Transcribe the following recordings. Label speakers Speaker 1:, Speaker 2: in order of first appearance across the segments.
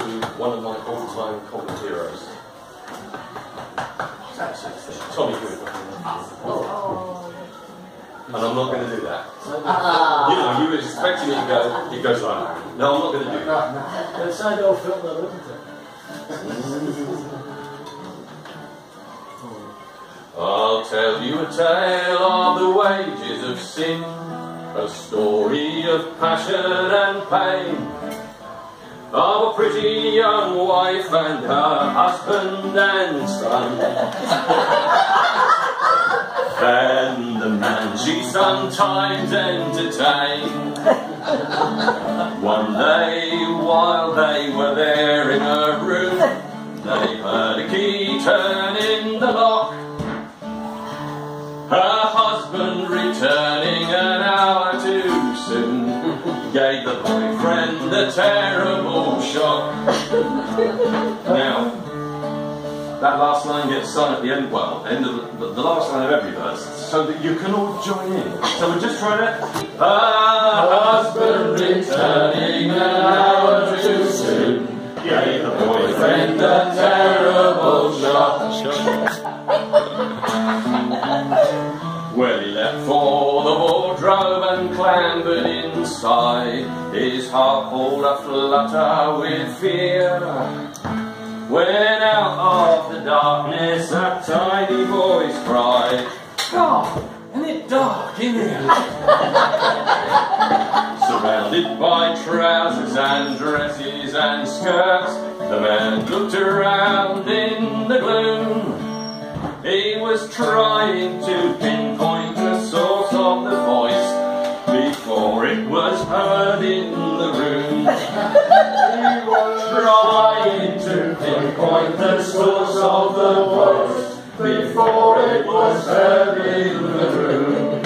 Speaker 1: to one of my all-time comic heroes. Tommy Good. And I'm not going to do that. You know, you were expecting me to go, it goes like that. No, I'm not going to do that.
Speaker 2: It's an old film though, isn't it?
Speaker 1: I'll tell you a tale of the wages of sin, a story of passion and pain, of a pretty young wife and her husband and son, and the man she sometimes entertained. One day, while they were there in her room, they heard a key turn in the lock. Her husband, returning an hour too soon, gave the boyfriend a terrible shock. Now, that last line gets sung at the end, well, end of the last line of every verse, so that you can all join in. So we're just trying to... Her husband, returning an hour too soon, gave the boyfriend a terrible shock. Well, he left for the wardrobe and clambered inside, his heart all aflutter with fear, when out of the darkness a tiny voice cried, "God, isn't it dark in here?" Surrounded by trousers and dresses and skirts, the man looked around in the gloom. He was trying to pinpoint the source of the voice before it was heard in the room. He was trying to pinpoint the source of the voice before it was heard in the room.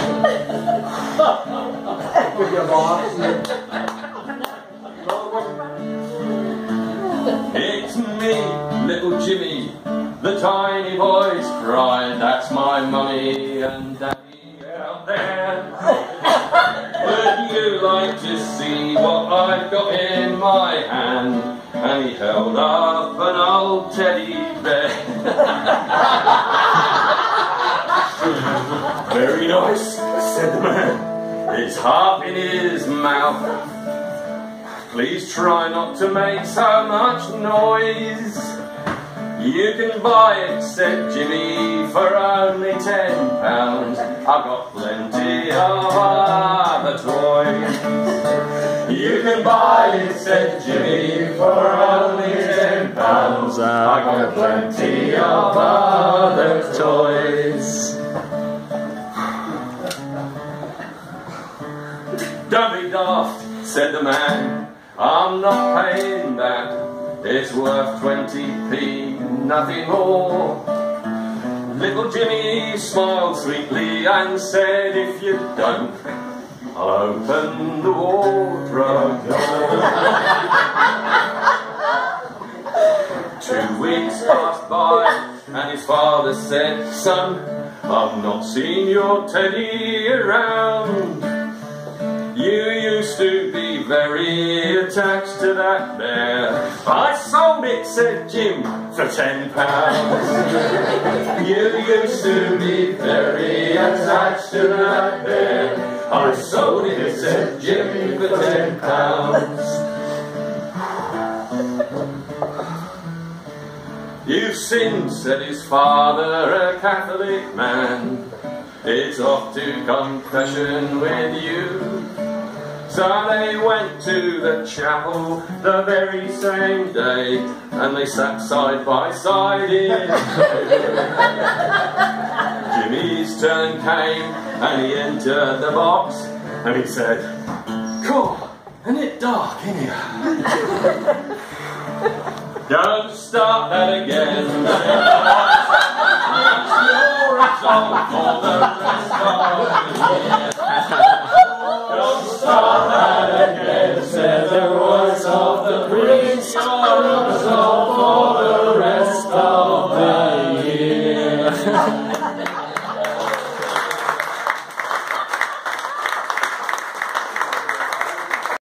Speaker 1: It's me, little Jimmy, the tiny voice cried. That's my mummy and daddy out there. Would you like to see what I've got in my hand? And he held up an old teddy bear. Very nice, said the man, his heart in his mouth. Please try not to make so much noise. You can buy it, said Jimmy, for only £10. I've got plenty of other toys. You can buy it, said Jimmy, for only £10. I've got plenty of other toys. Don't be daft, said the man, I'm not paying that. It's worth 20p, nothing more. Little Jimmy smiled sweetly and said, if you don't, I'll open the wardrobe door. 2 weeks passed by and his father said, son, I've not seen your teddy around. You used to be very attached to that bear. I sold it, said Jim, for £10. You used to be very attached to that bear. I sold it, said Jim, for £10. You've sinned, said his father, a Catholic man. It's off to confession with you. So they went to the chapel the very same day, and they sat side by side in Jimmy's turn came, and he entered the box, and he said, cool, isn't it dark in here? Don't start that again. You're a song for the rest of the year. Don't start that again, said the voice of the priest. You're a song